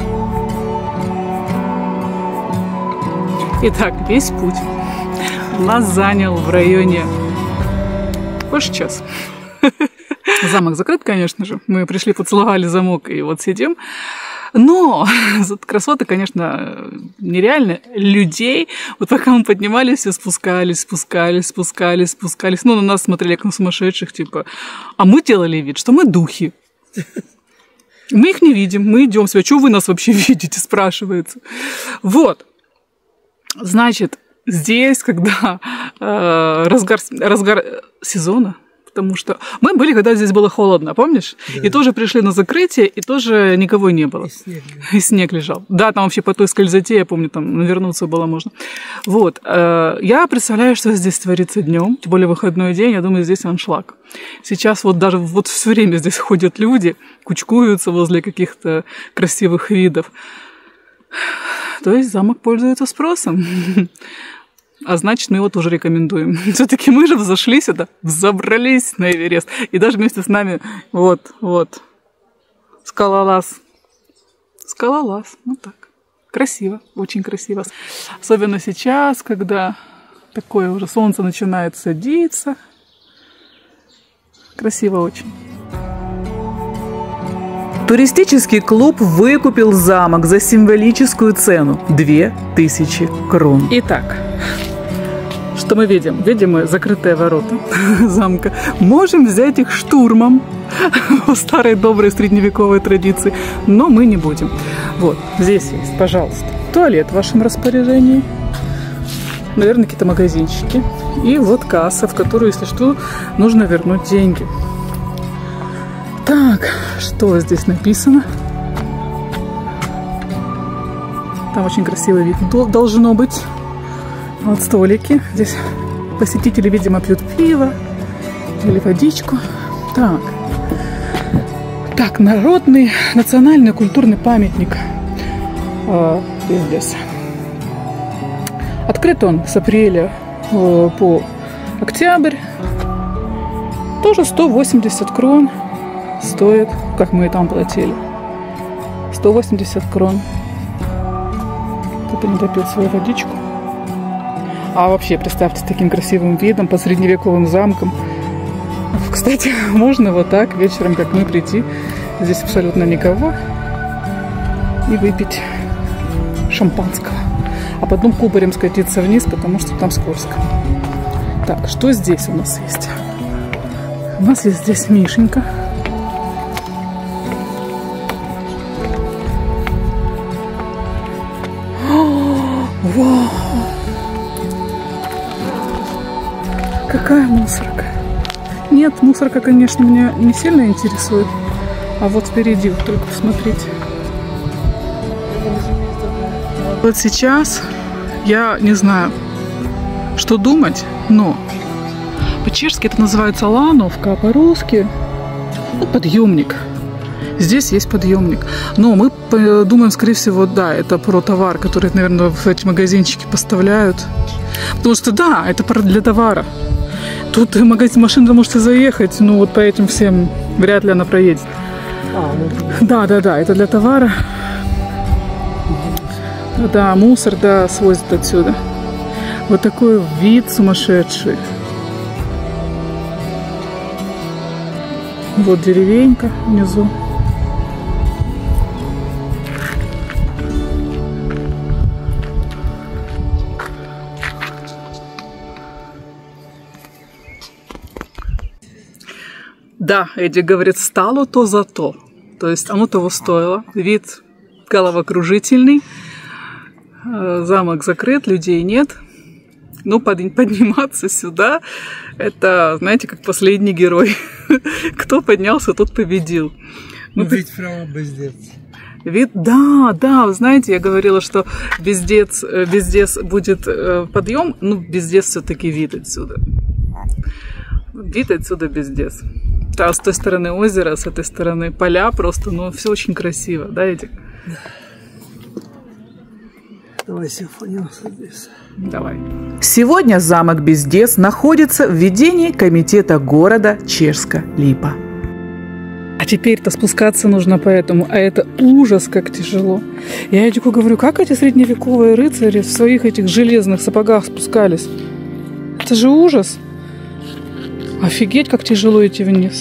Итак, весь путь нас занял в районе больше часа. Замок закрыт, конечно же. Мы пришли, поцеловали замок и вот сидим. Но красоты, конечно, нереально. Людей, вот пока мы поднимались, все спускались. Ну, на нас смотрели как на сумасшедших, типа. А мы делали вид, что мы духи. Мы их не видим, мы идем себя. Чего вы нас вообще видите, спрашивается. Вот. Значит, здесь, когда разгар сезона, потому что мы были, когда здесь было холодно, помнишь? Да. И тоже пришли на закрытие, и тоже никого не было. И снег лежал. Да, там вообще по той скользоте, я помню, там навернуться было можно. Вот. Я представляю, что здесь творится днем, тем более выходной день, я думаю, здесь аншлаг. Сейчас вот даже вот все время здесь ходят люди, кучкуются возле каких-то красивых видов. То есть замок пользуется спросом. А значит, мы его тоже рекомендуем. Все-таки мы же взошли сюда, взобрались на Эверест. И даже вместе с нами вот, скалолаз. Вот так. Красиво, очень красиво. Особенно сейчас, когда такое уже солнце начинает садиться. Красиво очень. Туристический клуб выкупил замок за символическую цену – 2000 крон. Итак, что мы видим? Видим мы закрытые ворота замка. Можем взять их штурмом по старой доброй средневековой традиции, но мы не будем. Вот, здесь есть, пожалуйста, туалет в вашем распоряжении. Наверное, какие-то магазинчики. И вот касса, в которую, если что, нужно вернуть деньги. Так, что здесь написано? Там очень красивый вид должно быть. Вот столики. Здесь посетители, видимо, пьют пиво или водичку. Так, народный, национальный культурный памятник. Здесь. Открыт он с апреля по октябрь. Тоже 180 крон. Стоит, как мы и там платили, 180 крон. Кто-то не допил свою водичку. А вообще, представьте, с таким красивым видом, по средневековым замкам. Кстати, можно вот так вечером, как мы, прийти. Здесь абсолютно никого. И выпить шампанского. А потом кубарем скатиться вниз, потому что там скользко. Так, что здесь у нас есть? У нас есть здесь Мишенька. Вау! Какая мусорка! Нет, мусорка, конечно, меня не сильно интересует. А вот впереди, вот только посмотрите. Вот сейчас я не знаю, что думать, но по-чешски это называется лановка, а по-русски подъемник. Здесь есть подъемник. Но мы думаем, скорее всего, да, это про товар, который, наверное, в эти магазинчики поставляют. Потому что, да, это для товара. Тут машина можете заехать, но вот по этим всем вряд ли она проедет. Да, это для товара. Да, мусор, да, свозят отсюда. Вот такой вид сумасшедший. Вот деревенька внизу. Да, Эдди говорит, стало то за то. То есть оно того стоило. Вид головокружительный. Замок закрыт, людей нет. Но подниматься сюда, это, знаете, как последний герой. Кто поднялся, тот победил. Вид прямо бездец. Вид, да, вы знаете, я говорила, что бездец будет подъем, ну, бездец все-таки вид отсюда. Вид отсюда бездец. Да, с той стороны озеро, с этой стороны поля просто, ну, все очень красиво, да, Эдик? Давай симфонию здесь. Давай. Сегодня замок Бездец находится в ведении комитета города Чешска-Липа. А теперь-то спускаться нужно по этому, а это ужас, как тяжело. Я Эдику говорю, как эти средневековые рыцари в своих этих железных сапогах спускались? Это же ужас. Офигеть, как тяжело идти вниз.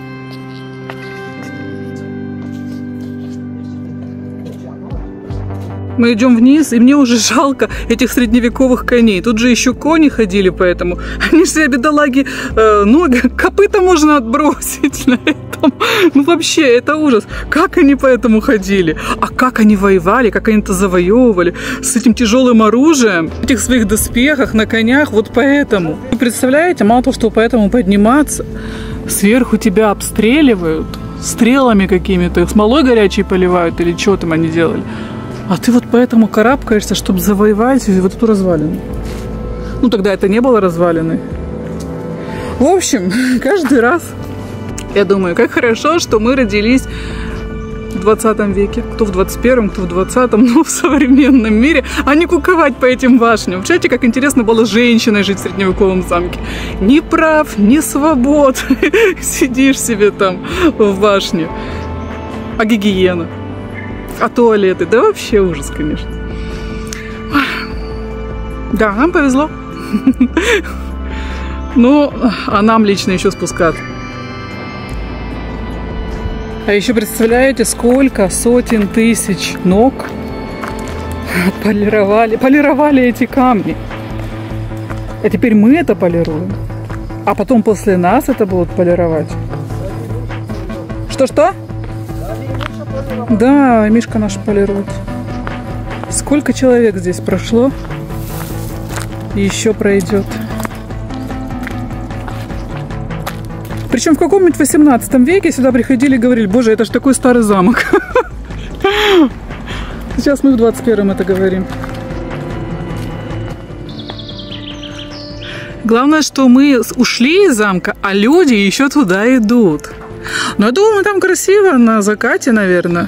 Мы идем вниз, и мне уже жалко этих средневековых коней. Тут же еще кони ходили, поэтому они же себе, бедолаги, ноги, копыта можно отбросить на этом. Ну вообще, это ужас. Как они по этому ходили? А как они воевали, как они это завоевывали? С этим тяжелым оружием, в этих своих доспехах, на конях, вот поэтому. Вы представляете, мало того, что поэтому подниматься, сверху тебя обстреливают, стрелами какими-то, смолой горячей поливают или что там они делали. А ты вот поэтому карабкаешься, чтобы завоевать вот эту развалину. Ну, тогда это не было развалиной. В общем, каждый раз я думаю, как хорошо, что мы родились в 20 веке. Кто в 21-м, кто в 20-м, но в современном мире. А не куковать по этим башням. Представляете, как интересно было женщиной жить в средневековом замке. Ни прав, ни свобод. Сидишь себе там в башне. А гигиена? А туалеты? Да вообще ужас, конечно. Да, нам повезло. Ну, а нам лично еще спускаться. А еще представляете, сколько сотен тысяч ног полировали эти камни. А теперь мы это полируем. А потом после нас это будут полировать. Что-что? Да, Мишка наш полирует. Сколько человек здесь прошло и еще пройдет. Причем в каком-нибудь 18 веке сюда приходили и говорили, боже, это ж такой старый замок. Сейчас мы в 21-м это говорим. Главное, что мы ушли из замка, а люди еще туда идут. Но я думаю, там красиво на закате, наверное.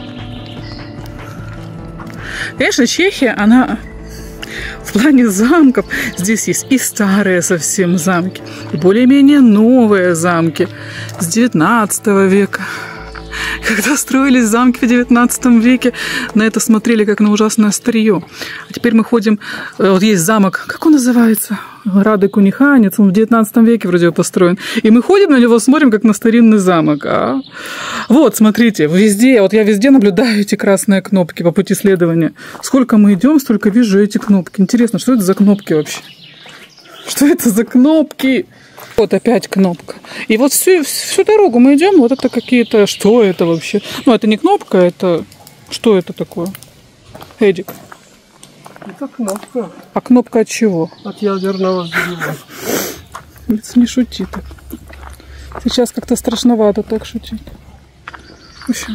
Конечно, Чехия, она в плане замков, здесь есть и старые совсем замки, и более-менее новые замки с 19 века. Когда строились замки в 19 веке, на это смотрели как на ужасное старье. А теперь мы ходим, вот есть замок, как он называется? Рады Куниханец, он в 19 веке вроде построен. И мы ходим на него, смотрим как на старинный замок. Вот, смотрите, везде, вот я везде наблюдаю эти красные кнопки по пути следования. Сколько мы идем, столько вижу эти кнопки. Интересно, что это за кнопки вообще? Что это за кнопки? Вот опять кнопка. И вот всю дорогу мы идем, вот это какие-то... Что это вообще? Ну, это не кнопка, это... Что это такое? Эдик. Это кнопка. А кнопка от чего? От ядерного взрыва. Не шути так. Сейчас как-то страшновато так шутить. В общем.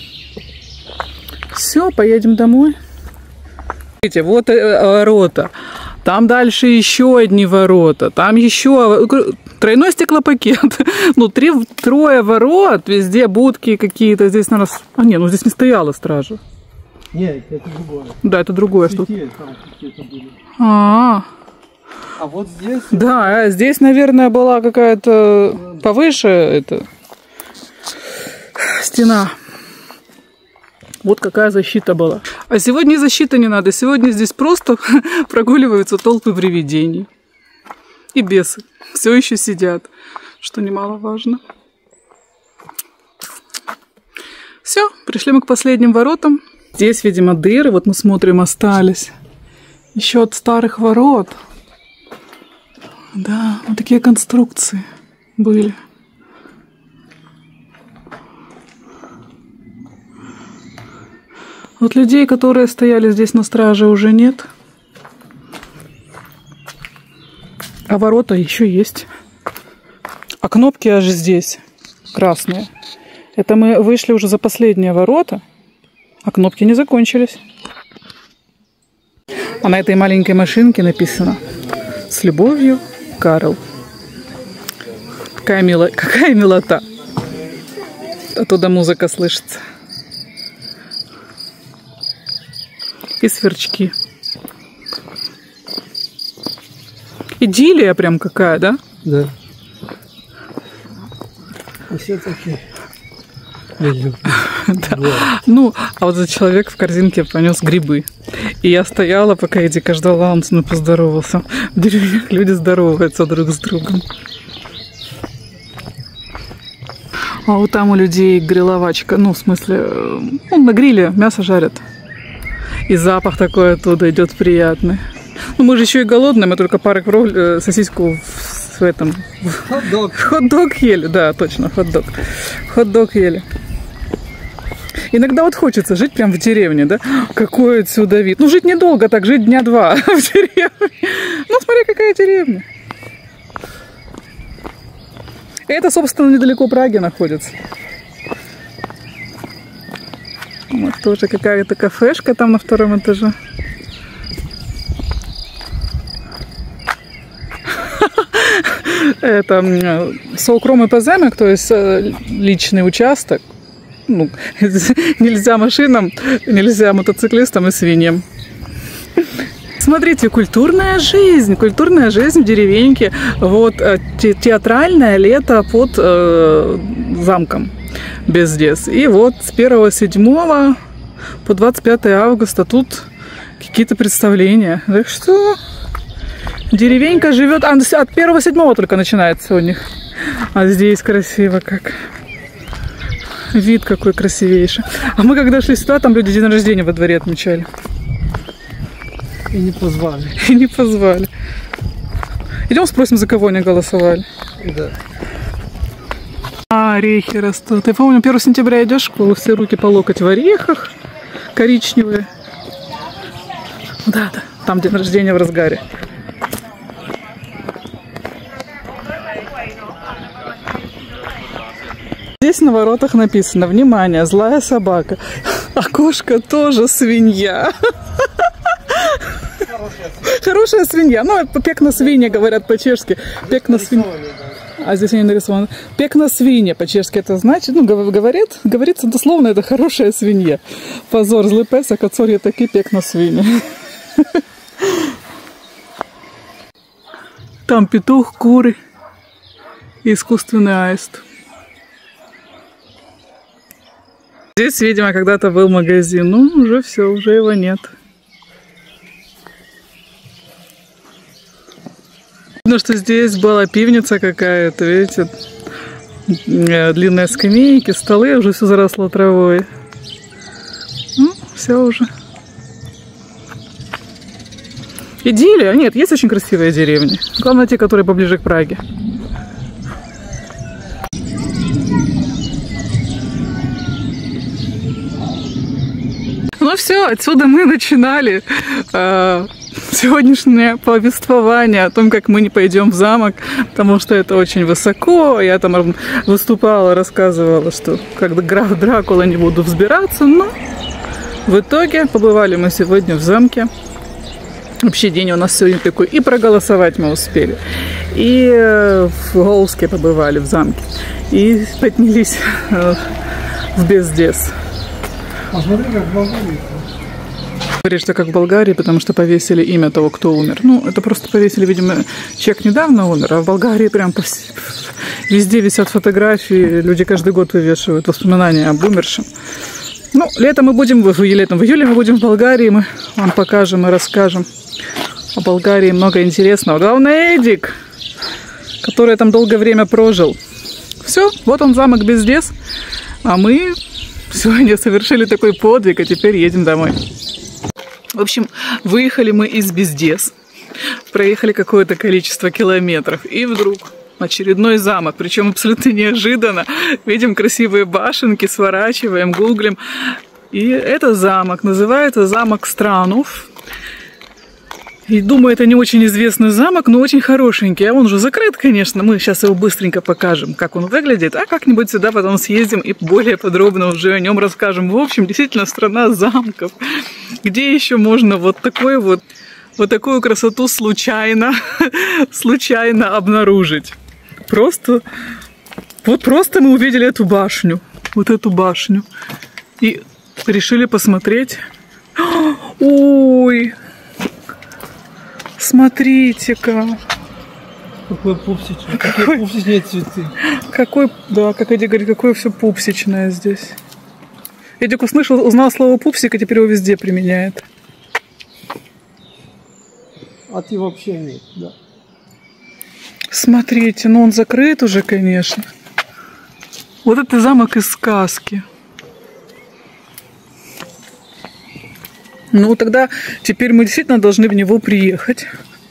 Все, поедем домой. Видите, вот ворота. Там дальше еще одни ворота. Там еще тройной стеклопакет. Ну, трое ворот. Везде будки какие-то. Здесь, наверное... не, ну здесь не стояла стража. Нет, это другое. Да, это другое что-то. Там какие-то были. А вот здесь... Да, здесь, наверное, была какая-то повыше эта стена. Вот какая защита была. А сегодня защиты не надо. Сегодня здесь просто прогуливаются толпы привидений. И бесы. Все еще сидят, что немаловажно. Все, пришли мы к последним воротам. Здесь, видимо, дыры, вот мы смотрим, остались. Еще от старых ворот. Да, вот такие конструкции были. Вот людей, которые стояли здесь на страже, уже нет. А ворота еще есть. А кнопки аж здесь, красные. Это мы вышли уже за последние ворота, а кнопки не закончились. А на этой маленькой машинке написано «С любовью, Карл». Какая милота. Оттуда музыка слышится. И сверчки. Идиллия прям какая, да? Да. И все такие. Да. Ну, а вот за человек в корзинке понес грибы. И я стояла, пока Эдика ждала, он со мной поздоровался. В деревнях люди здороваются друг с другом. А вот там у людей гриловачка. Ну, в смысле, на гриле мясо жарят. И запах такой оттуда идет приятный. Ну, мы же еще и голодные, мы только пару сосиску в этом... Хот-дог. Хот-дог ели, да, точно, хот-дог. Хот-дог ели. Иногда вот хочется жить прям в деревне, да? Какой отсюда вид. Ну, жить недолго так, жить дня два в деревне. Ну, смотри, какая деревня. Это, собственно, недалеко Праги находится. Вот тоже какая-то кафешка там на втором этаже. Это соукромый поземок, то есть личный участок. Ну, нельзя машинам, нельзя мотоциклистам и свиньям. Смотрите, культурная жизнь в деревеньке. Вот театральное лето под замком Бездес. И вот с 1-7 по 25 августа тут какие-то представления. Так что деревенька живет. От 1-7 только начинается у них. А здесь красиво как. Вид какой красивейший. А мы когда шли сюда, там люди день рождения во дворе отмечали. И не позвали. И не позвали. Идем спросим, за кого они голосовали. Да. Орехи растут. Я помню, 1 сентября идешь в школу, все руки по локоть в орехах, коричневые. Да, там день рождения в разгаре. Здесь на воротах написано: внимание, злая собака. А кошка тоже свинья. Хорошая свинья. Ну, пекна свинья, говорят по-чешски. Пекна свинья. А здесь они нарисованы. Пекна свинья по-чешски это значит, ну, говорится дословно, это хорошая свинья. Позор, злый песок, отцор я таки пекна свинья. Там петух, куры и искусственный аист. Здесь, видимо, когда-то был магазин. Ну, уже все, уже его нет. Видно, что здесь была пивница какая-то, видите? Длинные скамейки, столы, уже все заросло травой. Ну, все уже. Идиллия. Нет, есть очень красивые деревни. Главное, те, которые поближе к Праге. Ну все, отсюда мы начинали сегодняшнее повествование о том, как мы не пойдем в замок, потому что это очень высоко. Я там выступала, рассказывала, что как граф Дракула не буду взбираться, но в итоге побывали мы сегодня в замке. Вообще день у нас сегодня такой. И проголосовать мы успели. И в Голске побывали, в замке. И поднялись в Бездес. Посмотри, как в Болгарии. Говорит, что как в Болгарии, потому что повесили имя того, кто умер. Ну, это просто повесили, видимо, человек недавно умер, а в Болгарии прям везде висят фотографии, люди каждый год вывешивают воспоминания об умершем. Ну, летом мы будем, в июле мы будем в Болгарии, мы вам покажем и расскажем о Болгарии много интересного. Главное, Эдик, который там долгое время прожил. Все, вот он замок Бездес, а мы сегодня совершили такой подвиг, а теперь едем домой. В общем, выехали мы из Бездес, проехали какое-то количество километров, и вдруг очередной замок, причем абсолютно неожиданно. Видим красивые башенки, сворачиваем, гуглим. И это замок, называется замок Странов. И думаю, это не очень известный замок, но очень хорошенький. А он уже закрыт, конечно. Мы сейчас его быстренько покажем, как он выглядит. А как-нибудь сюда потом съездим и более подробно уже о нем расскажем. В общем, действительно, страна замков. Где еще можно вот такую красоту случайно обнаружить? Просто мы увидели эту башню. Вот эту башню. И решили посмотреть. Ой! Смотрите-ка. Какой пупсичный. Какие пупсичные цветы. Какой, да, как Эдик говорит, какое все пупсичное здесь. Эдик узнал слово пупсик, и теперь его везде применяет. А ты вообще нет, да. Смотрите, ну он закрыт уже, конечно. Вот это замок из сказки. Ну, тогда теперь мы действительно должны в него приехать.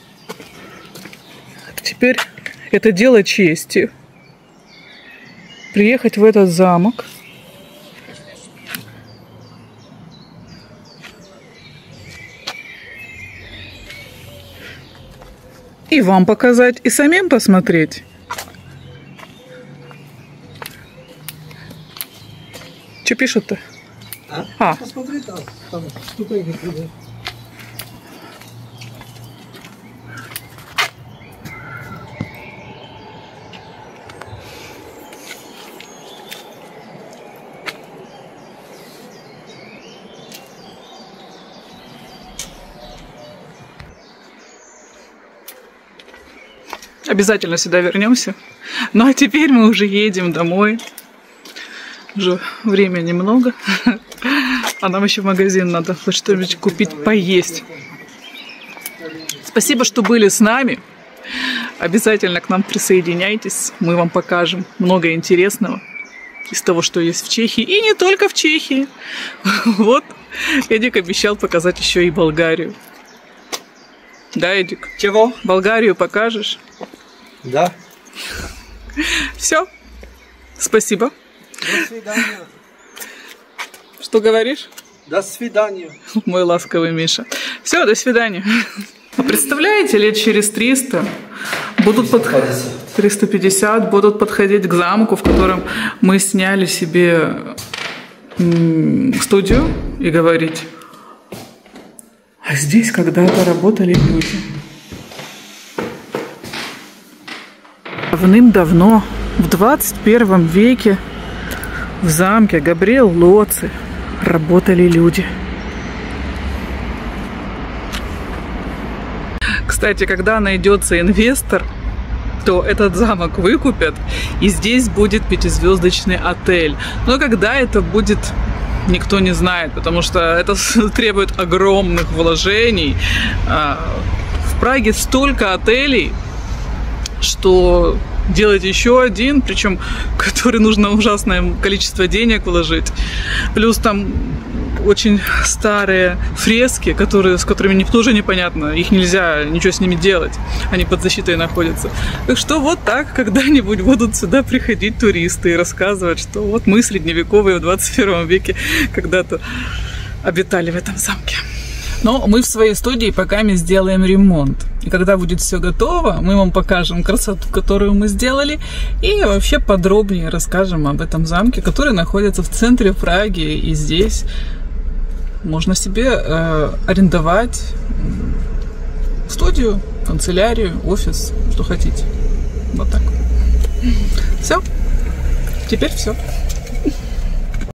Теперь это дело чести. Приехать в этот замок. И вам показать, и самим посмотреть. Что пишут-то? Посмотри там ступеньки туда. Обязательно сюда вернемся. Ну а теперь мы уже едем домой. Уже времени немного. А нам еще в магазин надо хоть что-нибудь купить, поесть. Спасибо, что были с нами. Обязательно к нам присоединяйтесь. Мы вам покажем много интересного из того, что есть в Чехии. И не только в Чехии. Вот, Эдик обещал показать еще и Болгарию. Да, Эдик? Чего? Болгарию покажешь? Да. Все. Спасибо. До свидания. Что говоришь? До свидания. Мой ласковый Миша. Все, до свидания. А представляете, лет через 300 будут 350 будут подходить к замку, в котором мы сняли себе студию, и говорить: а здесь когда-то работали люди. Давным-давно, в 21 веке, в замке Габриэл Лоци работали люди. Кстати, когда найдется инвестор, то этот замок выкупят, и здесь будет 5-звездочный отель. Но когда это будет, никто не знает, потому что это требует огромных вложений. В Праге столько отелей, что делать еще один, причем который нужно ужасное количество денег вложить. Плюс там очень старые фрески, с которыми тоже непонятно, их нельзя ничего с ними делать, они под защитой находятся. Так что вот так когда-нибудь будут сюда приходить туристы и рассказывать, что вот мы, средневековые, в 21 веке когда-то обитали в этом замке. Но мы в своей студии пока сделаем ремонт. И когда будет все готово, мы вам покажем красоту, которую мы сделали, и вообще подробнее расскажем об этом замке, который находится в центре Праги. И здесь можно себе арендовать студию, канцелярию, офис, что хотите. Вот так. Все. Теперь все.